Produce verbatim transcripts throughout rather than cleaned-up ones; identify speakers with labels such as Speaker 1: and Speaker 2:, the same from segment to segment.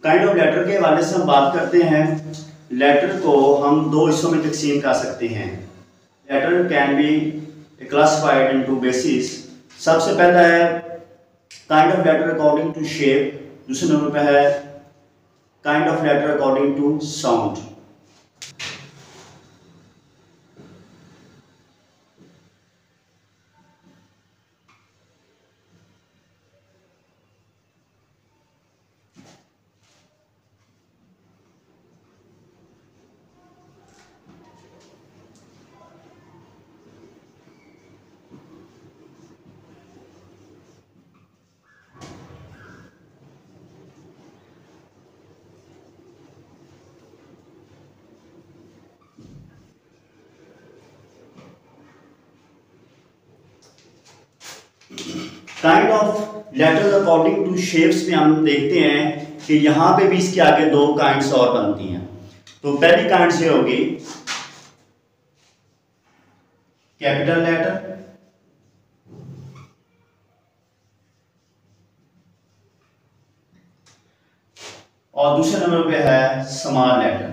Speaker 1: Kind of letter के हवाले से हम बात करते हैं। लेटर को हम दो हिस्सों में तकसीम कर सकते हैं। Letter can be classified in two basis. सबसे पहला है kind of letter according to shape, दूसरे नंबर पे है kind of letter according to sound. Kind of letters according to shapes में हम देखते हैं कि यहाँ पे भी इसके आगे दो काइंड्स और बनती हैं। तो पहली काइंड से होगी कैपिटल लेटर और दूसरे नंबर पे है स्मॉल लेटर।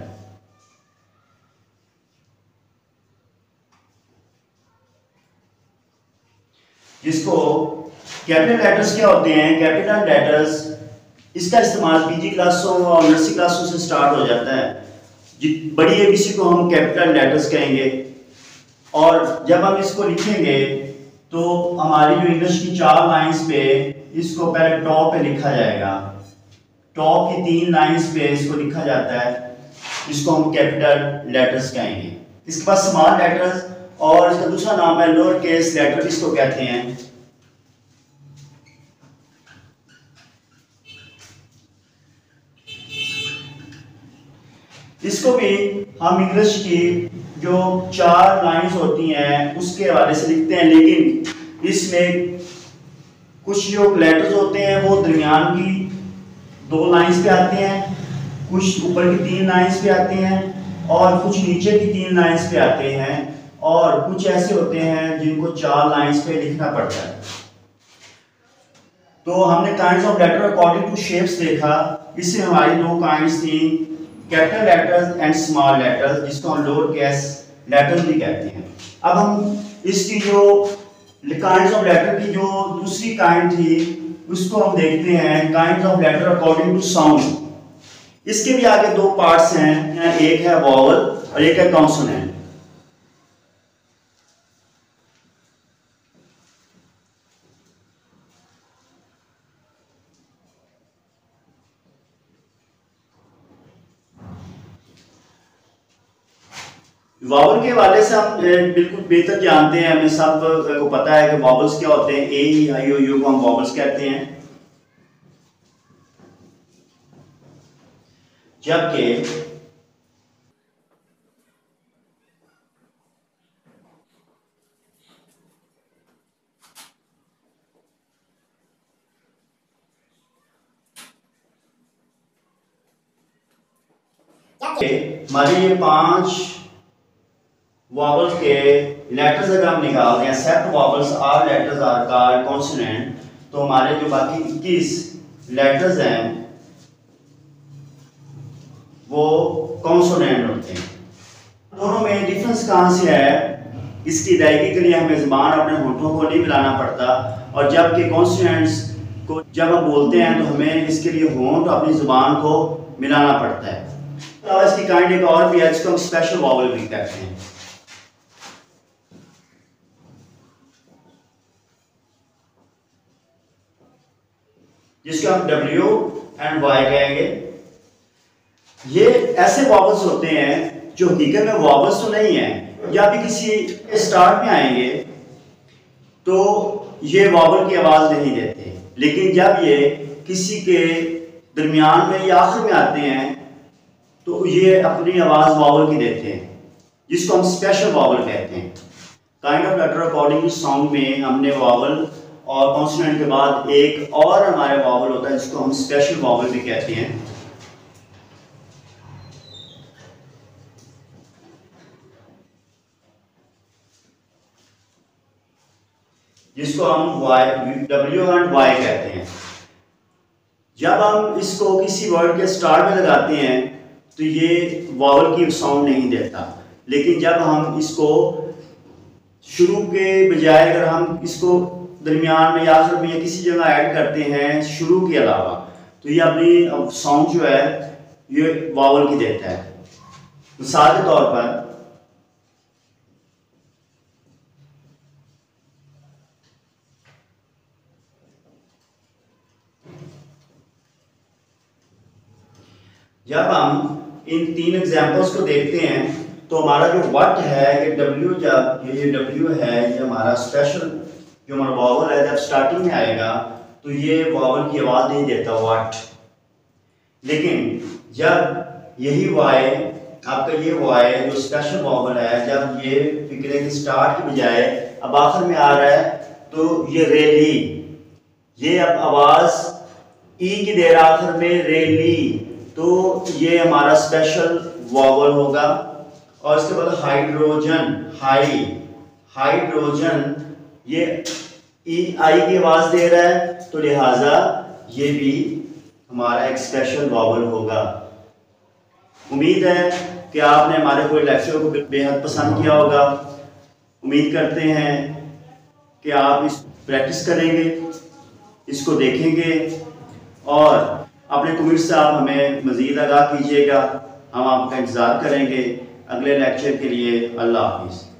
Speaker 1: जिसको कैपिटल लेटर्स क्या होते हैं? कैपिटल लेटर्स इसका इस्तेमाल पीजी क्लासों और नर्सरी क्लासों से स्टार्ट हो जाता है। बड़ी एबीसी को हम कैपिटल लेटर्स कहेंगे और जब हम इसको लिखेंगे तो हमारी जो इंग्लिश की चार लाइंस पे इसको पहले टॉप पे लिखा जाएगा। टॉप की तीन लाइंस पे इसको लिखा जाता है, इसको हम कैपिटल लेटर्स कहेंगे। इसके पास स्मॉल लेटर्स और इसका दूसरा नाम है लोअर केस लेटर, इसको कहते हैं। इसको भी हम इंग्लिश की जो चार लाइंस होती हैं उसके हवाले से लिखते हैं, लेकिन इसमें कुछ जो लेटर्स होते हैं वो दरमियान की दो लाइंस पे आते हैं, कुछ ऊपर की तीन लाइंस पे आते हैं और कुछ नीचे की तीन लाइंस पे आते हैं और कुछ ऐसे होते हैं जिनको चार लाइंस पे लिखना पड़ता है। तो हमने kinds of letter according to shapes देखा। इससे हमारी दो काइंड्स थी, capital letters and small letters, जिसको हम लोअर केस लेटर्स भी कहते हैं। अब हम इसकी जो काइंड्स ऑफ लेटर की जो दूसरी काइंड थी उसको हम देखते हैं, kinds of letter according to sound. इसके भी आगे दो पार्ट्स हैं, एक है वॉवल और एक है कॉन्सोनेंट। वॉवल के हवाले से हम बिल्कुल बेहतर जानते हैं, हमें सब को पता है कि वॉवल्स क्या होते हैं। ए ई आई ओ यू को हम वॉवल्स कहते हैं, जबकि हमारे ये पांच वॉवल्स के लेटर्स अगर हम निकाल दें, except vowels are letters are called consonant, तो हमारे जो बाकी इक्कीस लेटर्स हैं वो कॉन्सोनेंट होते हैं। दोनों में डिफरेंस कहाँ से है? इसकी अदायगी के लिए हमें ज़बान अपने होठों को नहीं मिलाना पड़ता, और जबकि कॉन्सोनेंट्स को जब हम बोलते हैं तो हमें इसके लिए होंठ अपनी ज़बान को मिलाना पड़ता है। तो इसकी काइंड एक और भी है जिसको हम स्पेशल वॉवल भी कहते हैं, जिसको हम डब्ल्यू एंड वाई कहेंगे। ये ऐसे वॉवल्स होते हैं जो हकीकत में वॉवल्स तो नहीं है, या भी किसी स्टार्ट में आएंगे तो ये वॉवल की आवाज़ नहीं देते, लेकिन जब ये किसी के दरमियान में या आखिर में आते हैं तो ये अपनी आवाज़ वॉवल की देते हैं, जिसको हम स्पेशल वॉवल कहते हैं। Kind of letter according to sound में हमने वॉवल और कॉन्सोनेंट के बाद एक और हमारे वॉवल होता है जिसको हम स्पेशल वॉवल भी कहते हैं। जिसको हम वाई डब्ल्यू एंड वाई कहते हैं। जब हम इसको किसी वर्ड के स्टार्ट में लगाते हैं तो ये वावल की साउंड नहीं देता, लेकिन जब हम इसको शुरू के बजाय अगर हम इसको दरमियान में या आखिर में या किसी जगह ऐड करते हैं शुरू के अलावा, तो ये अपनी साउंड जो है ये वावल की देता है। मिसाल के तौर पर जब हम इन तीन एग्जाम्पल्स को देखते हैं तो हमारा जो वट है ये डब्ल्यू, जब ये डब्ल्यू है ये हमारा स्पेशल जो हमारा वावल है, जब स्टार्टिंग में आएगा तो ये वावल की आवाज़ नहीं देता वट। लेकिन जब यही वाई आपका ये वाई जो स्पेशल वावल है, जब ये फिक्रे के स्टार्ट की बजाय अब आखिर में आ रहा है तो ये रेली, ये अब आवाज़ ई की दे रहा आखिर में रेली, तो ये हमारा स्पेशल वावल होगा। और इसके बाद हाइड्रोजन, हाई हाइड्रोजन ये ई आई की आवाज़ दे रहा है, तो लिहाजा ये भी हमारा एक स्पेशल वावल होगा। उम्मीद है कि आपने हमारे कोई लेक्चर को बेहद पसंद किया होगा। उम्मीद करते हैं कि आप इस प्रैक्टिस करेंगे, इसको देखेंगे और अपने कमेंट से आप हमें मज़ीद आगाह कीजिएगा। हम आपका इंतज़ार करेंगे अगले लेक्चर के लिए। अल्लाह हाफिज़।